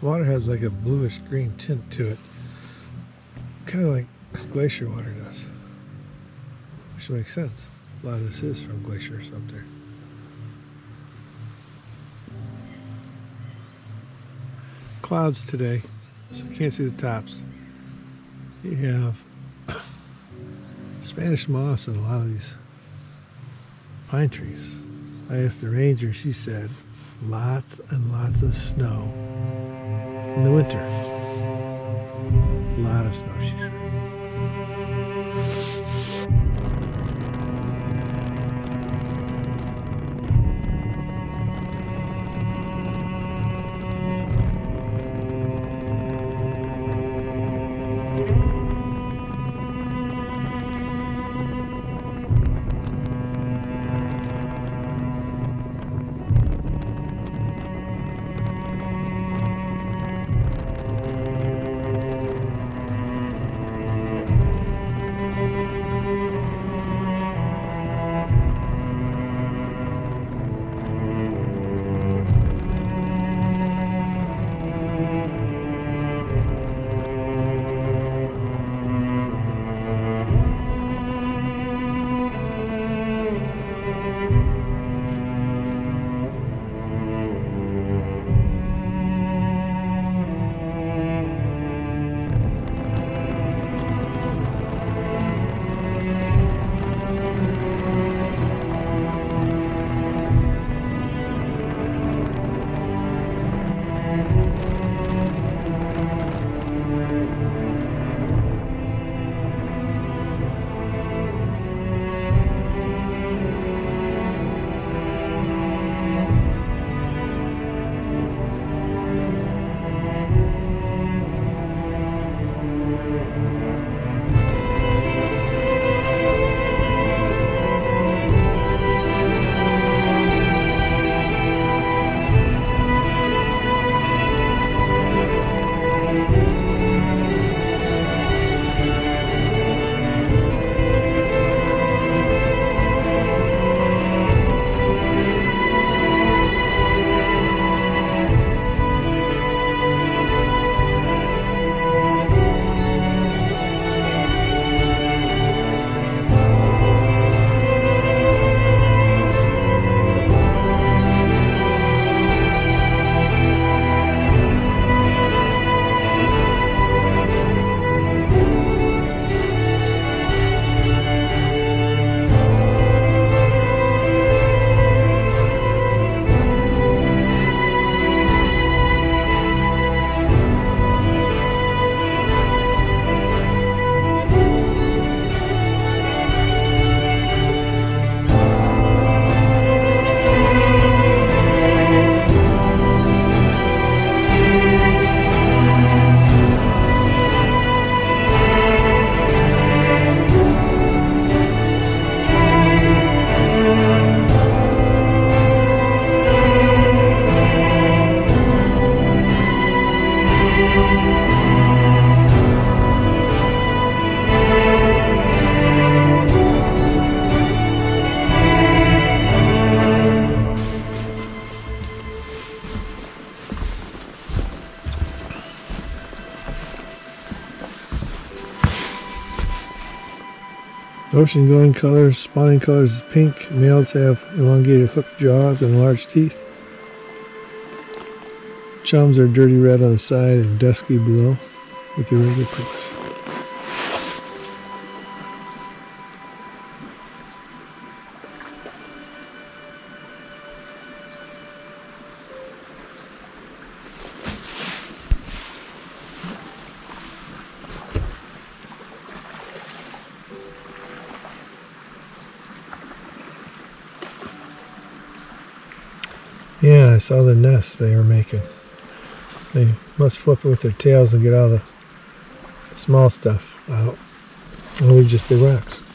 water has like a bluish green tint to it, kind of like glacier water does, which makes sense. A lot of this is from glaciers up there. Clouds today, so you can't see the tops. You have Spanish moss in a lot of these pine trees. I asked the ranger, she said lots and lots of snow in the winter. A lot of snow, she said. Ocean going colors, spawning colors is pink. Males have elongated hooked jaws and large teeth. Chums are dirty red on the side and dusky below with irregular purplish. Yeah, I saw the nests they were making. They must flip it with their tails and get all the small stuff out. Or just big rocks.